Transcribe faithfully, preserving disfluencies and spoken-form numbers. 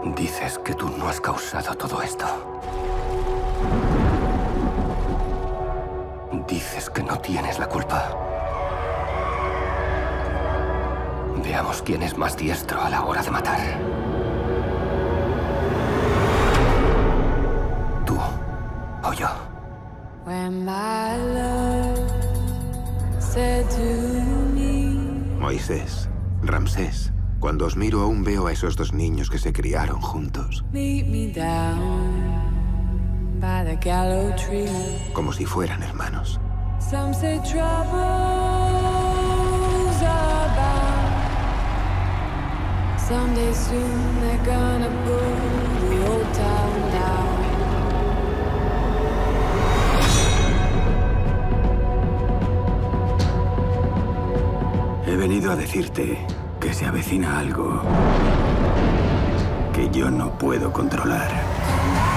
Dices que tú no has causado todo esto. Dices que no tienes la culpa. Veamos quién es más diestro a la hora de matar. ¿Tú o yo? Moisés, Ramsés, cuando os miro aún veo a esos dos niños que se criaron juntos. Como si fueran hermanos. He venido a decirte que se avecina algo que yo no puedo controlar.